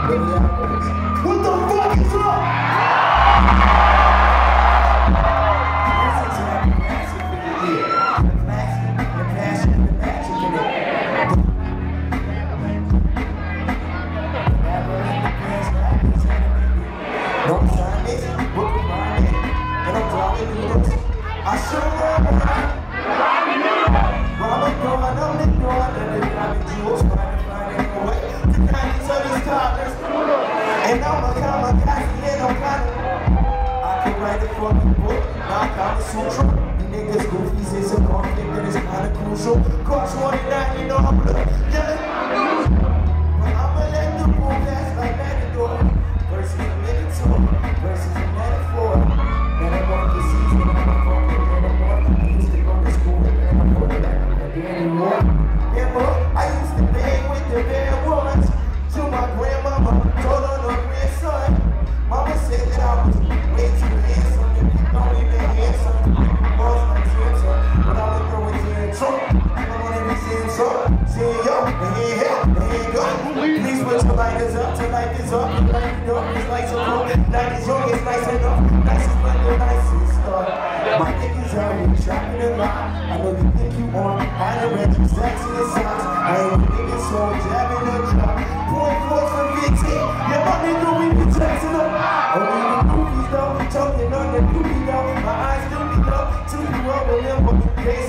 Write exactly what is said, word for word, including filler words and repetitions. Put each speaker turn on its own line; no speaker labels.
What the fuck is up? I should have Robin going on the door, and the diamond jewels trying to find a way to kind each other's colors. And I'm a kamikaze, and I'm kind of I can write a fucking book, knock out the sutra. The niggas goofies is a conflict that is kind of crucial. Cross twenty-nine, you know I'm good. Yeah. But I'ma let the bull pass like Matador. Versus a minotaur, versus a metaphor. That I'm on the season, I'm a fucking anymore. I used to go to school with them, I'm going back anymore. Yeah, bro, I used to bang with the bad ones. To my grandmama, told her no grandson. Mama said that I was way too handsome. And you don't even handsome. Boss my handsome. But I would throw it to the trunk. I wanna be seeing some. Seeing yo, and he ain't here, and he ain't good. Please put your lighters up, till light is up. You light it up, it's like so cool. Night is young, it's nice enough. Nice is but the nicest stuff. My niggas out here trapping a lot. I know you think you on. I done read you sex in the socks. I ain't a nigga, so I'm jabbing the drop. Point four for fifteen. Yeah, my nigga, we be texting up. Oh, we the goofies though. Choking on the goofy though. My eyes do be low. To you up, remember the days